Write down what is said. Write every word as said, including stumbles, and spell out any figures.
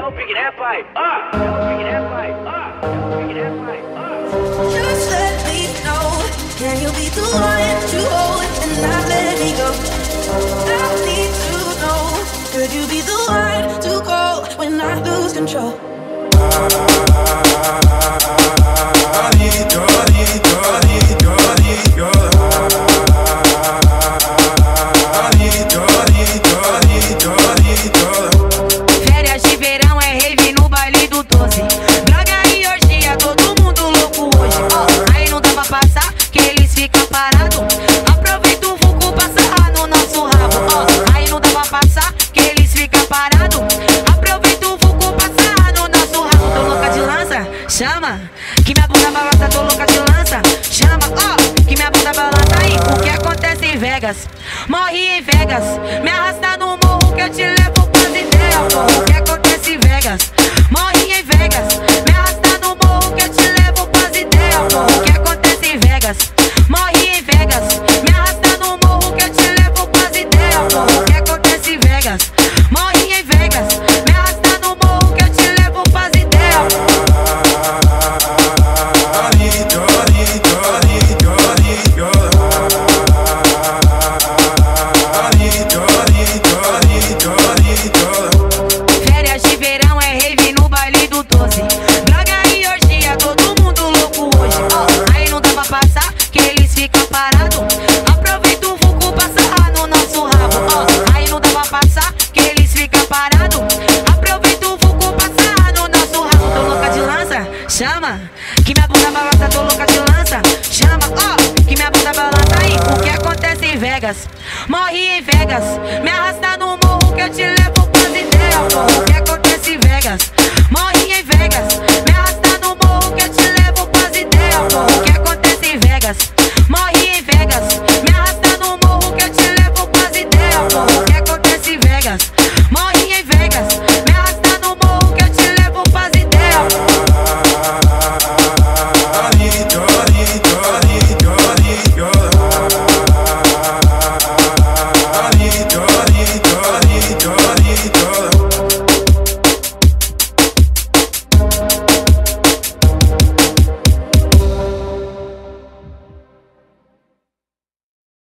o pique, né, pai? Ó, é o pique, né, pai? Ó, é o pique, né, pai? Ó. Just let me know, can you be the one to hold and not let me go? I need to know, could you be the one to call when I lose control? I need you, I need you, I need you, I need you. I need you, I need you, I need you, I need you. Férias de verão é rave no baile do doze. Droga e orgia, todo mundo louco hoje. Oh, aí não dá pra passar, que eles ficam parados. Aproveita o vulco pra sarrar no nosso rabo. Oh, aí não dá pra passar, que eles ficam parados. Aproveita o vulco pra sarrar no nosso rabo. Tô louca de lança, chama. Que minha bunda balança, tô louca de lança. Chama, ó, oh, que minha bunda balança aí. O que acontece em Vegas? Morri em Vegas. Me arrasta no morro que eu te levo pras ideias, pô. O que acontece em Vegas? Morri em Vegas. Me arrasta no morro que eu te levo pras ideias, pô. O que acontece em Vegas? Morri em Vegas. Me arrasta no morro que eu te levo pras ideias, pô. O que acontece em Vegas? Morri em Vegas. Me arrasta no morro que eu te levo pras ideias, pô. I need you, I need you, I need you, I need you. I need you, I need you, I need you, I need you. Férias de verão é rave no baile do doze. Droga e orgia, todo mundo louco hoje. Oh, aí não dá pra passar, que eles ficam parados. Aproveita o vulco pra sarrar no nosso rabo. Oh, aí não dá pra passar, que eles ficam parados. Aproveita o vulco pra sarrar no nosso rabo. Tô louca de lança, chama. Que minha bunda balança, tô louca de lança. Chama, ó, oh, que minha bunda balança aí. O que acontece em Vegas? Morri em Vegas. Me arrasta no morro que eu te levo